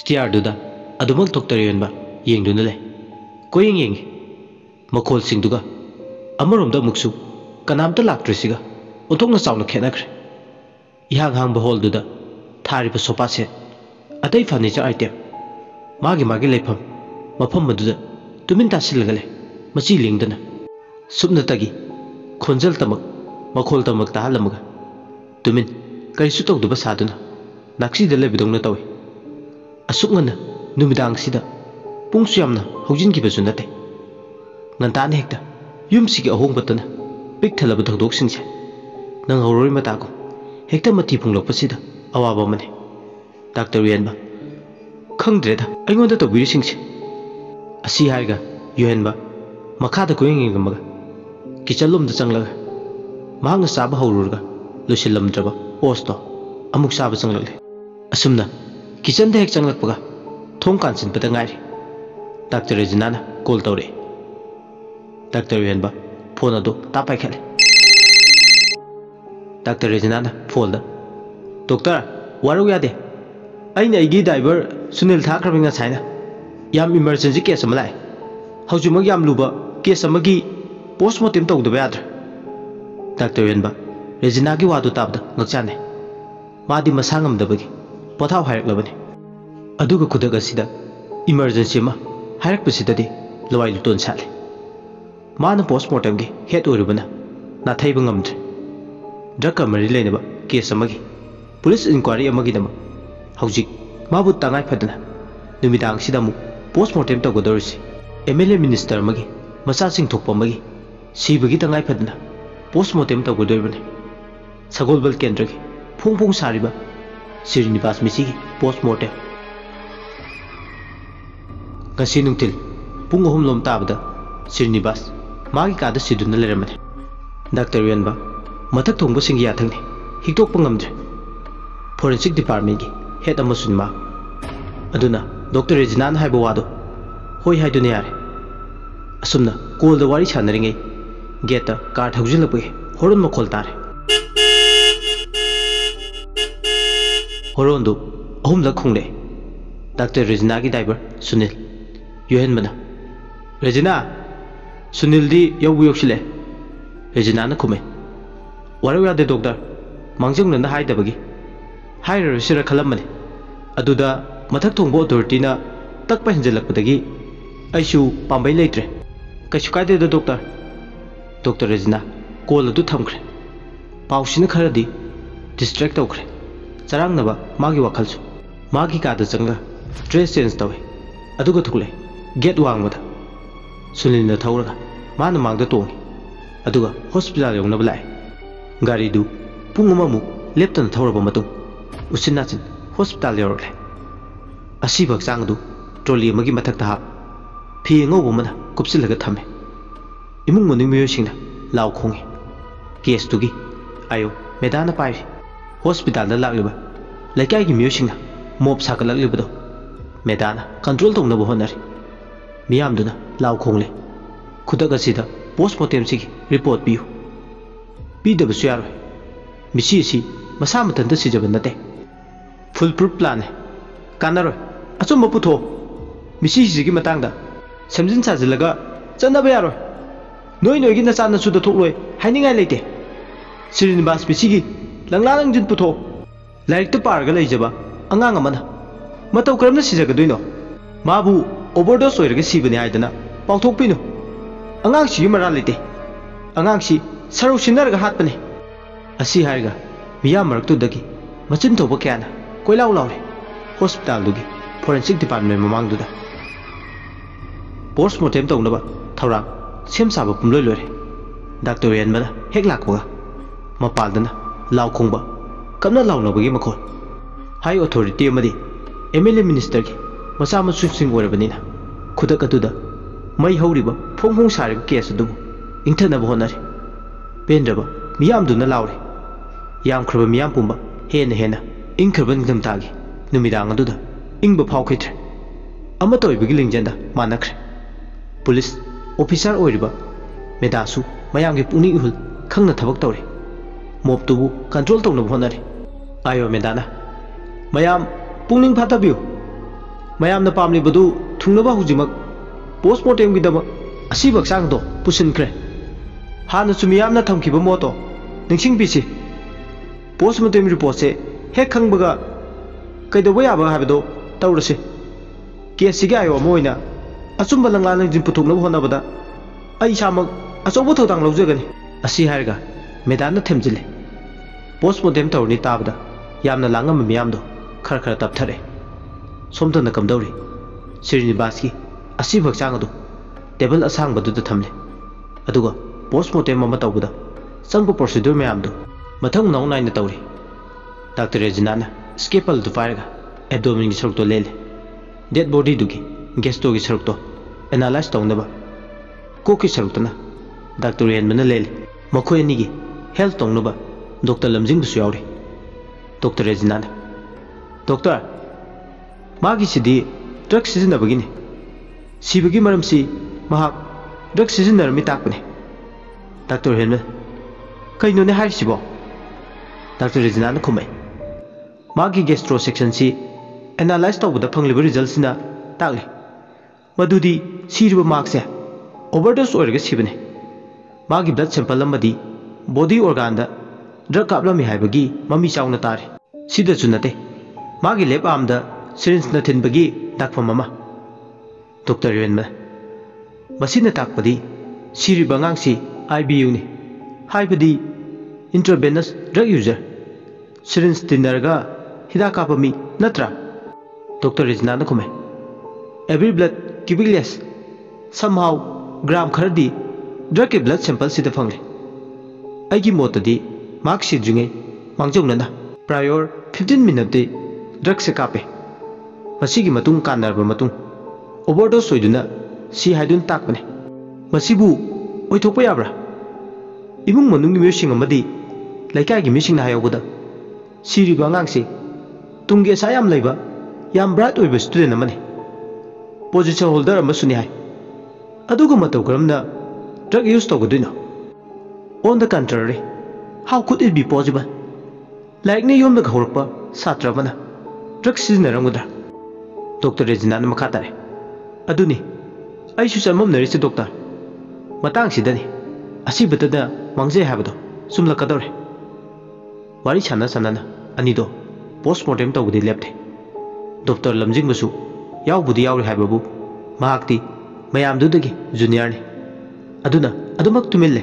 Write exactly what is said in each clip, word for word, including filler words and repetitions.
ꯁ꯭ꯇꯤꯌꯥꯔꯗꯨꯗ ꯑꯗꯨꯃꯛ ꯗꯣꯛꯇꯔ ꯌꯦꯟꯕ ꯌꯦꯡꯗꯨꯅ ꯂꯩ ꯀꯣꯌꯦꯡ ꯌꯦꯡꯉꯤ ꯃꯈꯣꯜꯁꯤꯡꯗꯨꯒ ꯑꯃꯔꯣꯝꯗ ꯑꯃꯨꯛꯁꯨ ꯀꯅꯥꯝꯇ ꯂꯥꯛꯇ꯭ꯔꯤꯁꯤꯒ ꯑꯣꯟꯊꯣꯛꯅ ꯆꯥꯎꯅ ꯈꯦꯠꯅꯈ꯭ꯔꯦ ꯏꯍꯥꯡ ꯍꯥꯡꯕ ꯍꯣꯜꯗꯨꯗ ꯊꯥꯔꯤꯕ ꯁꯣꯐꯥ ꯁꯦꯠ ꯑꯇꯩ ꯐꯔꯅꯤꯆꯔ ꯑꯥꯏꯇꯦꯝ ꯃꯥꯒꯤ ꯃꯥꯒꯤ ꯂꯩꯐꯝ ꯃꯐꯝ ꯑꯗꯨꯗ ꯇꯨꯃꯤꯟ ꯇꯥꯁꯤꯜꯂꯒ ꯂꯩ ꯃꯆꯤ ꯂꯦꯡꯗꯅ ꯁꯨꯞꯅꯇꯒꯤ ꯈꯣꯟꯖꯦꯜꯇꯃꯛ ꯃꯈꯣꯜꯇꯃꯛ ꯇꯥꯍꯜꯂꯝꯃꯒ ꯇꯨꯃꯤꯟ ꯀꯔꯤꯁꯨ ꯇꯧꯗꯕ ꯁꯥꯗꯨꯅ ꯅꯥꯛꯁꯤꯗ ꯂꯩꯕꯗꯧꯅ ꯇꯧꯏ ꯑꯁꯨꯛ ꯉꯟꯅ ꯅꯨꯃꯤꯗꯥꯡꯁꯤꯗ ꯄꯨꯡꯁꯨ ꯌꯥꯝꯅ ꯍꯧꯖꯤꯟꯈꯤꯕꯁꯨ ꯅꯠꯇꯦ ꯉꯟꯇꯥꯅ ꯍꯦꯛꯇ ꯌꯨꯝꯁꯤꯒꯤ ꯑꯍꯣꯡꯕꯇꯅ ꯄꯤꯛ ꯊꯜꯂꯕ ꯊꯧꯗꯣꯛꯁꯤꯡꯁꯦ ꯅꯪꯍꯧꯔꯣꯏ ꯃꯇꯥꯒꯨꯝ ꯍꯦꯛꯇ ꯃꯊꯤ ꯐꯣꯡꯂꯛꯄꯁꯤꯗ ꯑꯋꯥꯕ ꯑꯃꯅꯤ ꯗꯥꯛꯇꯔ ꯎꯌꯦꯟꯕ ꯈꯪꯗ꯭ꯔꯦꯗ ꯑꯩꯉꯣꯟꯗ ꯇꯧꯕꯤꯔꯤꯁꯤꯡꯁꯦ ꯑꯁꯤ ꯍꯥꯏꯔꯒ ꯌꯨꯍꯦꯟꯕ ꯃꯈꯥꯗ ꯀꯣꯌꯦꯡ ꯌꯦꯡꯂꯝꯃꯒ ꯀꯤꯆꯟꯂꯣꯝꯗ ꯆꯪꯂꯒ ꯃꯍꯥꯛꯅ ꯆꯥꯕ ꯍꯧꯔꯨꯔꯒ ꯂꯣꯏꯁꯤꯜꯂꯝꯗ꯭ꯔꯕ ꯑꯣꯁꯇꯣ ꯑꯃꯨꯛ ꯆꯥꯕ ꯆꯪꯂꯛꯂꯦ ꯑꯁꯨꯝꯅ ꯀꯤꯆꯟꯗ ꯍꯦꯛ ꯆꯪꯂꯛꯄꯒ ꯊꯣꯡ ꯀꯥꯟꯁꯤꯟꯕꯗ ꯉꯥꯏꯔꯤ ꯗꯥꯛꯇꯔ ꯔꯦꯖꯤꯅꯥꯅ ꯀꯣꯜ ꯇꯧꯔꯛꯏ ꯗꯥꯛꯇꯔ ꯎꯌꯦꯟꯕ ꯐꯣꯟ ꯑꯗꯨ ꯇꯥꯞ ꯄꯥꯏꯈꯠꯂꯦ ꯗꯥꯛꯇꯔ ꯔꯦꯖꯤꯅꯥꯅ ꯐꯣꯟꯗ ꯗꯣꯛꯇꯔ ꯋꯥꯔꯧ ꯌꯥꯗꯦ ꯑꯩꯅ ꯑꯩꯒꯤ ꯗ꯭राꯏꯚꯔ ꯁꯨꯅꯤꯜ ꯊꯥꯈ꯭ꯔꯕꯅꯤ ꯉꯁꯥꯏꯅ ꯌꯥꯝ ꯏꯃꯔꯖꯦꯟꯁꯤ ꯀꯦꯁ ꯑꯃ ꯂꯥꯛꯑꯦ ꯍꯧꯖꯤꯛꯃꯛ ꯌꯥꯝ ꯂꯨꯕ ꯀꯦꯁ ꯑꯃꯒꯤ ꯄꯣꯁꯠꯃꯣꯔꯇꯦꯝ ꯇꯧꯗꯕ ꯌꯥꯗ꯭ꯔꯦ ꯗꯥꯛꯇꯔ ꯎꯌꯦꯟꯕ ꯔꯦꯖꯤꯅꯥꯒꯤ ꯋꯥꯗꯨ ꯇꯥꯕꯗ ꯉꯛꯆꯥꯟꯅꯩ ꯃꯥꯗꯤ ꯃꯁꯥ ꯉꯝꯗꯕꯒꯤ ꯄꯣꯊꯥꯎ ꯍꯥꯏꯔꯛꯂꯕꯅꯤ ꯑꯗꯨꯒ ꯈꯨꯗꯛ ꯑꯁꯤꯗ ꯏꯃꯔꯖꯦꯟꯁꯤ ꯑꯃ ꯍꯥꯏꯔꯛꯄꯁꯤꯗꯗꯤ ꯂꯋꯥꯏ ꯂꯨꯇꯣꯟ ꯁꯥꯠꯂꯦ ꯃꯥꯅ ꯄꯣꯁꯠꯃꯣꯔꯇꯦꯝꯒꯤ ꯍꯦꯠ ꯑꯣꯏꯔꯨꯕꯅ ꯅꯥꯊꯩꯕ ꯉꯝꯗ꯭ꯔꯦ ꯗ꯭ꯔꯒꯀ ꯃꯔꯤ ꯂꯩꯅꯕ ꯀꯦꯁ ꯑꯃꯒꯤ ꯄꯨꯂꯤꯁ ꯏꯟꯀ꯭ꯋꯥꯏꯔꯤ ꯑꯃꯒꯤꯗꯃꯛ ꯍꯧꯖꯤꯛ ꯃꯥꯕꯨ ꯇꯉꯥꯏ ꯐꯗꯅ ꯅꯨꯃꯤꯗꯥꯡꯁꯤꯗ ꯑꯃꯨꯛ ꯄꯣꯁꯠꯃꯣꯔꯇꯦꯝ ꯇꯧꯒꯗꯧꯔꯤꯁꯤ ꯑꯦꯝ ꯑꯦꯜ ꯑꯦ ꯃꯤꯅꯤꯁꯇꯔ ꯑꯃꯒꯤ ꯃꯆꯥꯁꯤꯡ ꯊꯣꯛꯄ ꯑꯃꯒꯤ ꯁꯤꯕꯒꯤ ꯇꯉꯥꯏ ꯐꯗꯅ ꯄꯣꯁꯠꯃꯣꯔꯇꯦꯝ ꯇꯧꯒꯗꯧꯔꯤꯕꯅꯤ ꯁꯒꯣꯜꯕꯜ ꯀꯦꯟꯗ꯭ꯔꯒꯤ ꯐꯣꯡ ꯐꯣꯡ ꯁꯥꯔꯤꯕ ꯁ꯭ꯔꯤꯅꯤꯕꯥꯁ ꯃꯤꯁꯤꯒꯤ ꯄꯣꯁꯠꯃꯣꯔꯇꯦꯝ ꯉꯁꯤ ꯅꯨꯡꯊꯤꯜ ꯄꯨꯡ ꯑꯍꯨꯝꯂꯣꯝ ꯇꯥꯕꯗ ꯁ꯭ꯔꯤꯅꯤꯕꯥꯁ ꯃꯥꯒꯤ ꯀꯥꯗ ꯁꯤꯗꯨꯅ ꯂꯩꯔꯝꯕꯅꯤ ꯗꯥꯛꯇꯔ ꯎꯌꯦꯟꯕ ꯃꯊꯛ ꯊꯣꯡꯕꯁꯤꯡꯒꯤ ꯌꯥꯊꯪꯅꯤ ꯍꯤꯛꯇꯣꯛꯄ ꯉꯝꯗ꯭ꯔꯦ ꯐꯣꯔꯦꯟꯁꯤꯛ ꯗꯤꯄꯥꯔꯠꯃꯦꯟꯒꯤ ꯍꯦꯠ ꯑꯃꯁꯨꯅꯤ ꯃꯥ ꯑꯗꯨꯅ ꯗꯣꯛꯇꯔ ꯔꯦꯖꯤꯅꯥꯅ ꯍꯥꯏꯕ ꯋꯥꯗꯣ ꯍꯣꯏ ꯍꯥꯏꯗꯨꯅ ꯌꯥꯔꯦ ꯑꯁꯨꯝꯅ ꯀꯣꯜꯗ ꯋꯥꯔꯤ ꯁꯥꯟꯅꯔꯤꯉꯩ ꯒꯦꯠꯇ ꯀꯥꯔ ꯊꯧꯖꯤꯜꯂꯛꯄꯒꯤ ꯍꯣꯔꯣꯟ ꯃꯈꯣꯜ ꯇꯥꯔꯦ ꯍꯣꯔꯣꯟꯗꯨ ꯑꯍꯨꯝꯂꯛ ꯈꯣꯡꯂꯛꯑꯦ ꯗꯥꯛꯇꯔ ꯔꯦꯖꯤꯅꯥꯒꯤ ꯗ꯭राꯏꯚꯔ ꯁꯨꯅꯤꯜ ꯌꯨꯍꯦꯟꯕꯅ ꯔꯦꯖꯤꯅꯥ ꯁꯨꯅꯤꯜꯗꯤ ꯌꯧꯕꯨ ꯌꯧꯁꯤꯜꯂꯛꯑꯦ ꯔꯦꯖꯤꯅꯥꯅ ꯈꯨꯝꯃꯦ ꯋꯥꯔꯧ ꯌꯥꯗꯦ ꯗꯣꯛꯇꯔ ꯃꯥꯡꯖꯧꯅꯅ ꯍꯥꯏꯗꯕꯒꯤ ꯍꯥꯏꯔꯔꯣꯏꯁꯤꯔ ꯈꯜꯂꯝꯕꯅꯤ ꯑꯗꯨꯗ ꯃꯊꯛ ꯊꯣꯡꯕ ꯑꯣꯊꯣꯔꯤꯇꯤꯅ ꯇꯛꯄ ꯍꯦꯟꯖꯜꯂꯛꯄꯗꯒꯤ ꯑꯩꯁꯨ ꯄꯥꯝꯕꯩ ꯂꯩꯇ꯭ꯔꯦ ꯀꯩꯁꯨ ꯀꯥꯏꯗꯦꯗ ꯗꯣꯛꯇꯔ ꯗꯣꯛꯇꯔ ꯔꯦꯖꯤꯅꯥ ꯀꯣꯜ ꯑꯗꯨ ꯊꯝꯈ꯭ꯔꯦ ꯄꯥꯎꯁꯤꯅ ꯈꯔꯗꯤ ꯗꯤꯁꯇ꯭ꯔꯦꯛ ꯇꯧꯈ꯭ꯔꯦ ꯆꯔꯥꯡꯅꯕ ꯃꯥꯒꯤ ꯋꯥꯈꯜꯁꯨ ꯃꯥꯒꯤ ꯀꯥꯗ ꯆꯪꯂꯒ ꯗ꯭ꯔꯦꯁ ꯆꯦꯟꯖ ꯇꯧꯋꯦ ꯑꯗꯨꯒ ꯊꯣꯛꯂꯛꯑꯦ ꯒꯦꯠ ꯋꯥꯡꯃꯗ ꯁꯨꯅꯤꯜꯅ ꯊꯧꯔꯒ ꯃꯥꯅ ꯃꯥꯡꯗ ꯇꯣꯡꯉꯤ ꯑꯗꯨꯒ ꯍꯣꯁꯄꯤꯇꯥꯜ ꯌꯧꯅꯕ ꯂꯥꯛꯑꯦ ꯒꯥꯔꯤꯗꯨ ꯄꯨꯡ ꯑꯃꯃꯨꯛ ꯂꯦꯞꯇꯅ ꯊꯧꯔꯕ ꯃꯇꯨꯡ ꯎꯆꯤꯟ ꯅꯥꯆꯤꯟ ꯍꯣꯁꯄꯤꯇꯥꯜ ꯌꯧꯔꯛꯂꯦ ꯑꯁꯤꯕ ꯍꯛꯆꯥꯡ ꯑꯗꯨ ꯇ꯭ꯔꯣꯂꯤ ꯑꯃꯒꯤ ꯃꯊꯛꯇ ꯍꯥꯞ ꯐꯤ ꯑꯉꯧꯕ ꯑꯃꯅ ꯀꯨꯞꯁꯤꯜꯂꯒ ꯊꯝꯃꯦ ꯏꯃꯨꯡ ꯃꯅꯨꯡ ꯃꯤꯑꯣꯏꯁꯤꯡꯅ ꯂꯥꯎ ꯈꯣꯡꯉꯤ ꯀꯦꯁꯇꯨꯒꯤ ꯑꯌꯣ ꯃꯦꯗꯥꯅ ꯄꯥꯏꯔꯤ ꯍꯣꯁꯄꯤꯇꯥꯜꯗ ꯂꯥꯛꯂꯤꯕ ꯂꯩꯀꯥꯏꯒꯤ ꯃꯤꯑꯣꯏꯁꯤꯡꯅ ꯃꯣꯞ ꯁꯥꯒꯠꯂꯛꯂꯤꯕꯗꯣ ꯃꯦꯗꯥꯅ ꯀꯟꯇ꯭ꯔꯣꯜ ꯇꯧꯅꯕ ꯍꯣꯠꯅꯔꯤ ꯃꯤꯌꯥꯝꯗꯨꯅ ꯂꯥꯎ ꯈꯣꯡꯂꯦ ꯈꯨꯗꯛ ꯑꯁꯤꯗ ꯄꯣꯁꯠꯃꯣꯔꯇꯦꯝꯁꯤꯒꯤ ꯔꯤꯄꯣꯔꯠ ꯄꯤꯌꯨ ꯄꯤꯗꯕꯁꯨ ꯌꯥꯔꯣꯏ ꯃꯤꯁꯤ ꯑꯁꯤ ꯃꯁꯥ ꯃꯊꯟꯇ ꯁꯤꯖꯕ ꯅꯠꯇꯦ ꯐꯨꯜ ꯄ꯭ꯔꯨꯐ ꯄ꯭ꯂꯥꯟꯅꯦ ꯀꯥꯟꯅꯔꯣꯏ ꯑꯆꯨꯝꯕ ꯄꯨꯊꯣꯛꯑꯣ ꯃꯤꯁꯤꯁꯤꯒꯤ ꯃꯇꯥꯡꯗ ꯁꯦꯝꯖꯤꯟ ꯁꯥꯖꯤꯜꯂꯒ ꯆꯠꯅꯕ ꯌꯥꯔꯣꯏ ꯅꯣꯏ ꯅꯣꯏꯒꯤ ꯅꯆꯥ ꯅꯁꯨꯗ ꯊꯣꯛꯂꯣꯏ ꯍꯥꯏꯅꯤꯡꯉꯥꯏ ꯂꯩꯇꯦ ꯁ꯭ꯔꯤꯅꯤꯕꯥꯁ ꯃꯤꯁꯤꯒꯤ ꯂꯪꯂꯥ ꯂꯪꯖꯤꯟ ꯄꯨꯊꯣꯛꯑꯣ ꯂꯥꯏꯔꯤꯛꯇ ꯄꯥꯔꯒ ꯂꯩꯖꯕ ꯑꯉꯥꯡ ꯑꯃꯅ ꯃꯇꯧ ꯀꯔꯝꯅ ꯁꯤꯖꯒꯗꯣꯏꯅꯣ ꯃꯥꯕꯨ ꯑꯣꯚꯔꯗꯣꯁ ꯑꯣꯏꯔꯒ ꯁꯤꯕꯅꯤ ꯍꯥꯏꯗꯅ ꯄꯥꯎꯊꯣꯛꯄꯤꯅꯨ ꯑꯉꯥꯡꯁꯤꯒꯤ ꯃꯔꯥꯜ ꯂꯩꯇꯦ ꯑꯉꯥꯡꯁꯤ ꯁꯔꯧ ꯁꯤꯟꯅꯔꯒ ꯍꯥꯠꯄꯅꯤ ꯑꯁꯤ ꯍꯥꯏꯔꯒ ꯃꯤꯌꯥꯝ ꯃꯔꯛꯇꯨꯗꯒꯤ ꯃꯆꯤꯟ ꯊꯣꯛꯄ ꯀꯌꯥꯅ ꯀꯣꯏꯂꯥꯎ ꯂꯥꯎꯔꯦ ꯍꯣꯁꯄꯤꯇꯥꯜꯗꯨꯒꯤ ꯐꯣꯔꯦꯟꯁꯤꯛ ꯗꯤꯄꯥꯔꯠꯃꯦꯟ ꯃꯃꯥꯡꯗꯨꯗ ꯄꯣꯁꯠꯃꯣꯔꯇꯦꯝ ꯇꯧꯅꯕ ꯊꯧꯔꯥꯡ ꯁꯦꯝ ꯁꯥꯕ ꯄꯨꯝꯂꯣꯏ ꯂꯣꯏꯔꯦ ꯗꯥꯛꯇꯔ ꯎꯌꯦꯟꯕꯅ ꯍꯦꯛ ꯂꯥꯛꯄꯒ ꯃꯄꯥꯟꯗꯅ ꯂꯥꯎ ꯈꯣꯡꯕ ꯀꯞꯅ ꯂꯥꯎꯅꯕꯒꯤ ꯃꯈꯣꯜ ꯍꯥꯏ ꯑꯣꯊꯣꯔꯤꯇꯤ ꯑꯃꯗꯤ ꯑꯦꯝ ꯑꯦꯜ ꯑꯦ ꯃꯤꯅꯤꯁꯇꯔꯒꯤ ꯃꯆꯥ ꯃꯁꯨꯁꯤꯡ ꯑꯣꯏꯔꯕꯅꯤꯅ ꯈꯨꯗꯛ ꯑꯗꯨꯗ ꯃꯩ ꯍꯧꯔꯤꯕ ꯐꯣꯡ ꯐꯣꯡ ꯁꯥꯔꯤꯕ ꯀꯦꯁ ꯑꯗꯨꯕꯨ ꯏꯪꯊꯅꯕ ꯍꯣꯠꯅꯔꯤ ꯄꯦꯟꯗ꯭ꯔꯕ ꯃꯤꯌꯥꯝꯗꯨꯅ ꯂꯥꯎꯔꯤ ꯌꯥꯝꯈ꯭ꯔꯕ ꯃꯤꯌꯥꯝ ꯄꯨꯝꯕ ꯍꯦꯟꯅ ꯍꯦꯟꯅ ꯏꯪꯈ꯭ꯔꯕ ꯅꯤꯡꯊꯝꯊꯥꯒꯤ ꯅꯨꯃꯤꯗꯥꯡ ꯑꯗꯨꯗ ꯏꯪꯕ ꯐꯥꯎꯈꯤꯗ꯭ꯔꯦ ꯑꯃꯠꯇ ꯑꯣꯏꯕꯒꯤ ꯂꯤꯡꯖꯦꯜꯗ ꯃꯥꯟꯅꯈ꯭ꯔꯦ ꯄꯨꯂꯤꯁ ꯑꯣꯐꯤꯁꯥꯔ ꯑꯣꯏꯔꯤꯕ ꯃꯦꯗꯥꯁꯨ ꯃꯌꯥꯝꯒꯤ ꯄꯨꯛꯅꯤꯡ ꯏꯍꯨꯜ ꯈꯪꯅ ꯊꯕꯛ ꯇꯧꯔꯤ ꯃꯣꯞꯇꯨꯕꯨ ꯀꯟꯇ꯭ꯔꯣꯜ ꯇꯧꯅꯕ ꯍꯣꯠꯅꯔꯤ ꯑꯥꯌꯣ ꯃꯦꯗꯥꯅ ꯃꯌꯥꯝ ꯄꯨꯛꯅꯤꯡ ꯐꯥꯊꯕꯤꯌꯨ mayamna pamlibadu thungnaba hujimak postmortem gidama asibak sangdo pusinkre hana sumiyamna thamkiba moto ningsing bisi postmortem report se hek khangbaga kaidoba yaba habado tawrase case siga ayo moina achumba langla langjin puthoknaba honabada ai samak achobo thodang lawjagani asi harga medana themjile postmortem tawni tabada yamna langam miyamdo khar khar tapthare somtana kamdawri Srinivas asi bhakchang adu table asang badu da thamle aduga postmortem ama tawbada sangba procedure mayam do mathang nau nine tawri Doctor Regina na scalpel du fire ga abdomen gi saruk to lele dead body dugi gesto gi saruk to analyze tawna ba ko ki saruk tana Doctor Yen mana lele makhoi ni gi health tawna ba Doctor Lamjing bu yawri Doctor Regina na Doctor magi sidi drug season na bagini sibagi maram si mahak drug season na mi takpane Doctor Yen kaino ne har sibo Doctor Regina na khumai magi gastro section si analyze tawda phangli results na takli madudi siriba mark se overdose oirga sibane magi blood sample amadi body organ da drug kaplami haibagi mami chawna tare sida chunate magi lab arm da syringe na thinbagi dakpam mama Doctor Yenma masina takpadi siriba ngangsi I B U ni haibadi intravenous drug user syringe tinarga hida kapami natra Doctor Regina na kume every blood cubic less somehow gram khardi drug ke blood sample sida phangli aigi motadi mark si junge mangjong na prior fifteen minute de drug se kape masigi matung kanarba matung overdose soiduna si haidun takbane masibu oithokpa yabra imung manung ni mesing amadi laikai gi mising na hayobada siriba ngangsi tungge sayam leiba yam bright oiba student amani position holder amasuni hai aduga matau karamna drug use togoduino on the contrary how could it be possible like ne yom da khorpa satra bana drug siznaramudra Doctor Regina na makatare aduni ai su chamam nari se doctor matang sidani asibata da mangje habado sumla kadore wari chana sanana anido postmortem tawdi lepte Doctor Lamjing basu yaw budi yaw haibabu mahakti mayam dudagi junior ni aduna adumak tumille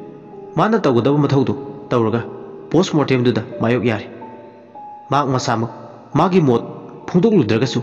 mana tawgudaba mathaudu tawraga postmortem duda mayok yare mak masamak magi mot phungdok ludragasu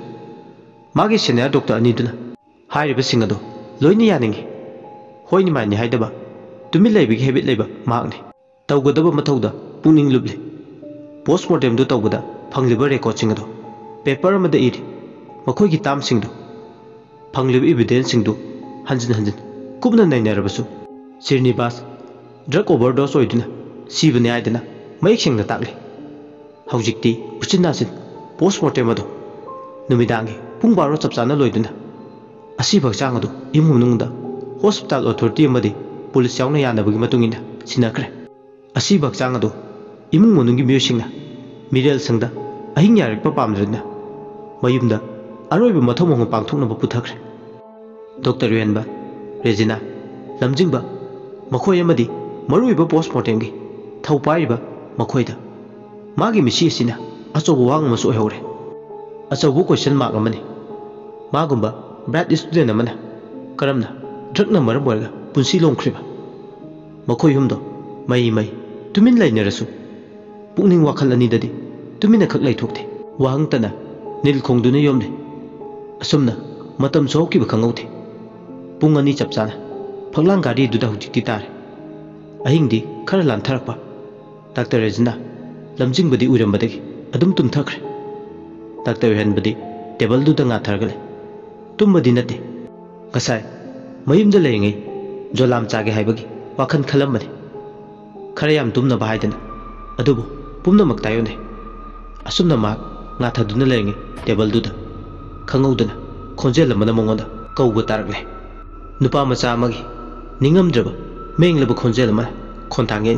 magi senior doctor ani duna hairiba singado loini yaningi hoini mani haidaba tumi leibigi habit leiba makni tawgudaba mathauda puning lubli postmortem du tawbada phangliba record singado paper amada iri makhoi gi tam singdo phangliba evidence singdo hanjin hanjin kubna nainarabasu Srinivas drug overdose oiduna sibane aidana mayik singna takli haujikti uchinasin postmortem ado numidangi pung baro chapchana loiduna asi bhakchang ado imunungda hospital authority amadi police yauna yanabagi matungina sinakre asi bhakchang ado imung monungi miyosingna mirel sangda ahing yarekpa pamdrina mayumda aroiba mathomong pangthoknaba puthakre Doctor Yenba Regina Lamjingba makhoi amadi maruiba postmortem gi thaupairiba makhoida magi misi sina achobo wang masu ohore achobo question mark amani magumba bright student amana karamna drug na maram warga punsi longkhriba makhoi humdo mai mai tumin lainarasu pungning wakhal ani dadi tumina khak lai thokte wahang tana nil khongduna yomde asumna matam soki ba khangaude pung ani chapchana phanglang gari duda hujikti tare ahingdi khara lan tharakpa Doctor Regina Lamjing badi urambadagi adum tum thakre Doctor Hen badi table duda nga thargale tum badi nate kasai mayumda leingai jolam chage haibagi wakhan khalamani khara yam tumna bahaidana adubu pumna maktayone asumna ma nga thaduna leingai table duda khangaudana khonjel amana mongoda kauba targle nupa macha amagi ningamdraba menglaba khonjel amana khontangene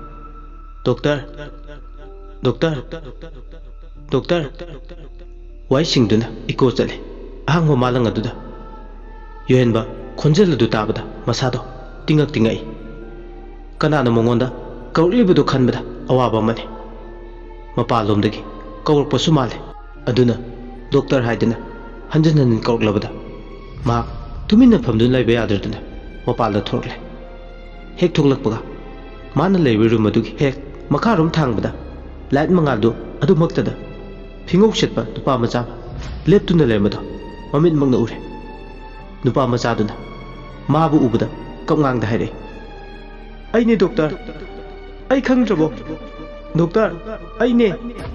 Doctor Doctor Doctor Wai singduna iko chale ahangwa malang aduda yohenba khonjel adu tabada masado tingak tingai kanana mongonda kauribadu khanbada awaba mane mapalomdagi kaurpa sumale aduna doctor haidana hanjanan kaurlabada ma tumina famdun laiba yadradana mapalda thorle hek thoklakpaga mana leibi room adugi hek makarum thangbada light mangaldu adu maktada phingok setpa nupa macha leptuna lemado mamit mangna ure nupa macha duna mabu ubada kamngang da haire ai ne doctor ai khangdrabo doctor ai ne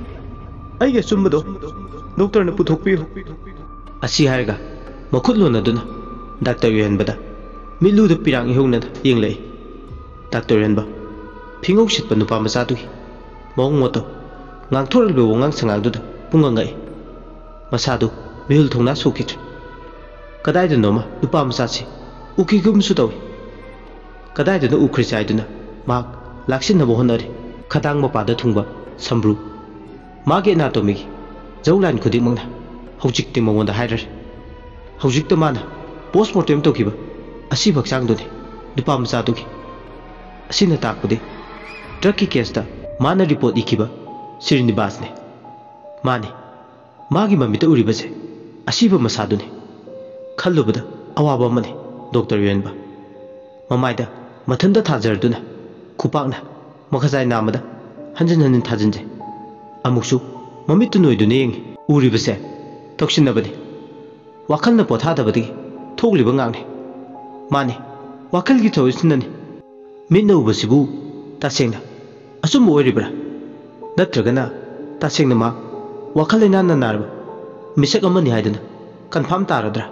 ai ge sumbado doctor na puthok piyo asi haiga makhutlo na duna doctor yohenbada milu da pirang ihungna yenglei doctor yohenba phingok setpa nupa macha du mong moto ngang thoril be wongang sangal du pungangai masadu mihul thongna sukit kadai da noma nupa macha si uki gum su dawi kadai da ukri chai duna mak laksin na bohonari khadang ma pada thungba sambru mage na to mi jaulan khuding mangna hojik te mongon da hairar hojik to mana postmortem to kiba asi baksang do ni nupa macha du ki asina takpudi drug ki case da mana report ikiba Srinivas ne mani magi mamita uribase asiba masadu ne khallubada awaba mane doctor yohenba mamaida mathanda thajarduna khupakna makhajai namada hanjan hanin thajinje amuksu mamitu noidune yeng uribase toksinabadi wakhalna pothadabadi thogliba ngangne mani wakhalgi thoisinani minna ubasibu tasengna asum oiribra natragana tasengna ma wakhalena nanarba misak amani haidana confirm taradra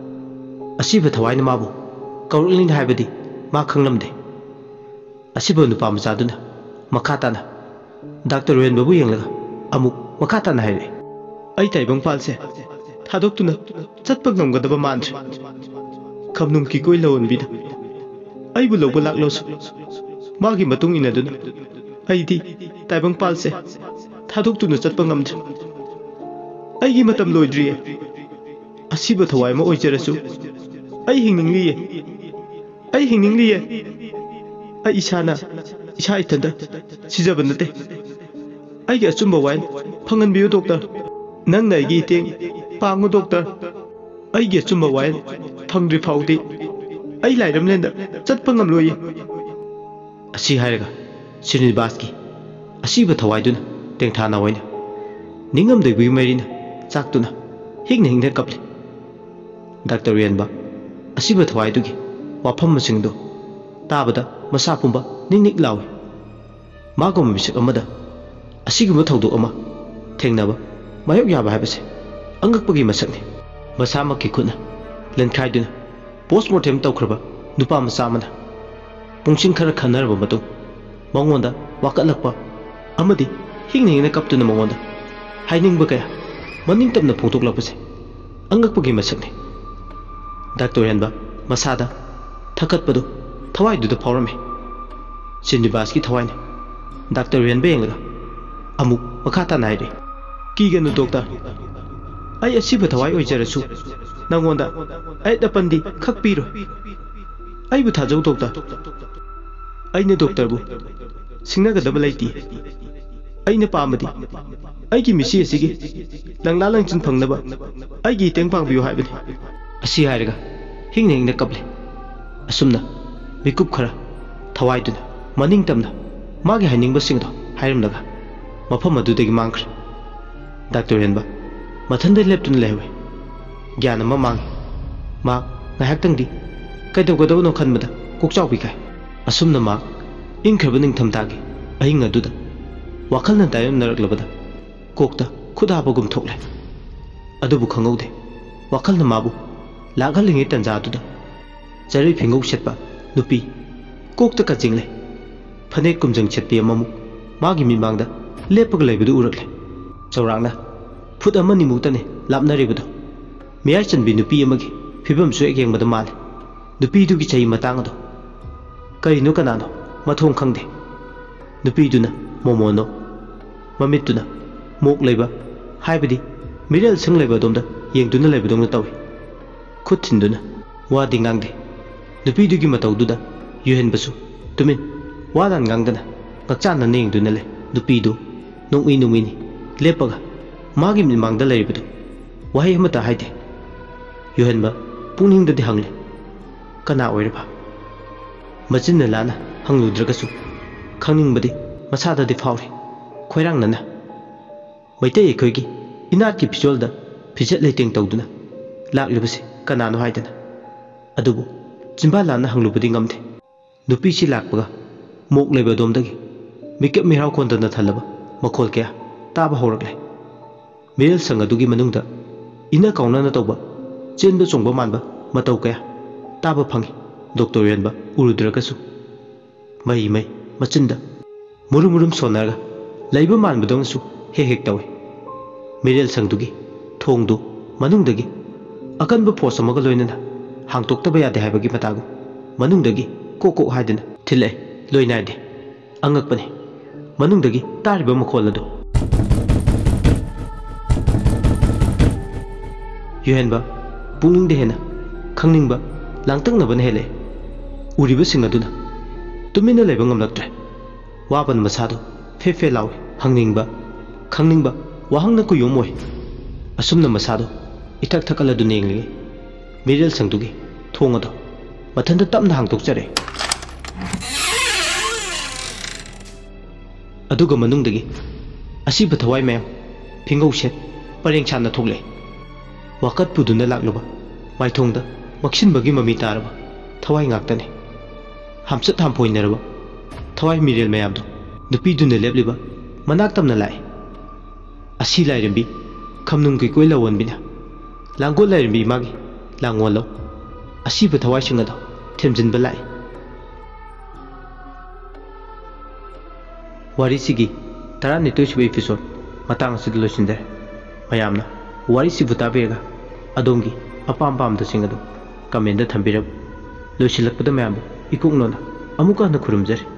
asiba thawaina mabu kaurlin haibadi ma khanglamde asiba nupa macha duna makhatana doctor yohenba bu yenglaga amuk makhatana haire ai taibang palse thadok tuna chatpa ngamgadaba mantre khamnum ki koi lawon bida ai bu lobo laklos magi matung ina duna ai di taibang palse thadok tuna chatpa ngamtre ai gi matam loidriye asiba thawai ma oijarasu ai hinningliye ai hinningliye ai isana isa ithanda sijaba nate ai ge achumba wain phangan biyo doctor nang nai gi teng pangu doctor ai ge achumba wain phangri faudi ai lairam lenda chatpa ngamloye asi hairaga Srinivas ki asiba thawai duna tengthana waina ningam dei bi marina chaktuna hingna hingna kapli doctor yohenba asiba thawai dugi wafam masingdo tabada masa pumba ningnik lawi magom bisik amada asiguma thawdu ama thengnaba mayok yaba habase angakpagi masakni masa makki khuna lenkhai duna postmortem tawkhraba nupa masa amana pungsing khara khanarba matu mongonda wakalakpa amadi hingna hingna kaptuna mongonda hainingba kaya maning tamna phongtoklapase angakpagi masakni doctor yohenba masada thakatpadu thawai du da phawrame Srinivas ki thawai ne doctor yohenba yengla amuk makhata naire ki ganu doctor ai asiba thawai oijarasu nangonda ai dapandi khakpiro ai bu thajau doctor ai ne doctor bu singna ga dabal aiti ai ne pamadi ai ki misi asigi langla langchin phangnaba ai gi tengpang biu haibani asi hairaga hingna hingna kaple asumna mikup khara thawai duna maning tamna magi hainingba singdo hairamlaga mafam adudagi mangkhre doctor yohenba mathanda leptuna lehwe gyana ma mang ma ngahaktangdi kaidogadaw no khanbada kokchau bi kai asumna ma ingkhaba ningthamtagi ahing aduda wakhalna tayam naraklabada kokta khuda bagum thokle adubu khangaude wakhalna mabu laghalingi tanja aduda jari phingok setpa nupi kokta ka jingle phane kumjang chetpi amamuk magi mimangda lepag leibudu urakle chaurangna phut amani mutane lapnaribudu miyai chanbi nupi amagi phibam su egengbada mal nupi du gi chai matang ado kaino kanano mathong khangde nupi duna momono mamituna mok leiba haibadi miral sing leiba domda yengduna leibadongna tawi khut thinduna wadi ngangde nupidugi mataududa yuhenbasu tumin wadan ngangdana ngakchana nengduna le nupidu nongui nongini lepaga magi milmangda leibadu wahi amata haide yuhenba puningdadi hangle kana oiraba machinna lana hangludragasu khangningbadi masadadi fauri khoirangnana maitai ekhoigi inatki picholda pichet leiteng tawduna laklibase kanano haidana adubu chimba lana hanglubadi ngamde nupi si lakpaga mok leba domdagi mikap mirau kondana thalaba makhol kya taba horakle mirel sang adugi manungda ina kaunana tawba chenba chongba manba matau kya taba phangi doctor yenba urudragasu mai mai machinda murum murum sonarga laiba manbadongsu he hek tawe mirel sangdugi thongdu manungdagi akanba force amaga loinana hangtoktaba yade haibagi matagu manungdagi koko haidana thile loinade angakpani manungdagi tariba makholadu yuhenba puningde hena khangningba langtangnabana hele uriba singaduna tumina leba ngamlaktre waban masado fe fe lawi hangningba khangningba wahangna ku yomoi asumna masado itak thakala du nengli mirel sangdugi thongado mathanda tamna hangtokjare aduga manungdagi asiba thawai mayam phingau set pareng chana thogle wakat puduna lakluba maithongda maksinbagi mami taraba thawai ngaktane hamsat hampoineraba thawai mirel mayamdo nupiduna lebliba manak tamna lai asi lairimbi khamnung ki koila wonbina langgol lairimbi magi langwalo asiba thawai singado themjinba lai wari sigi tarani toisuba episode matang asid loisindare mayamna wari sibu tabega adongi apam pam da singado comment da thambirab loisilakpada mayam ikuknona amuka na khurumjari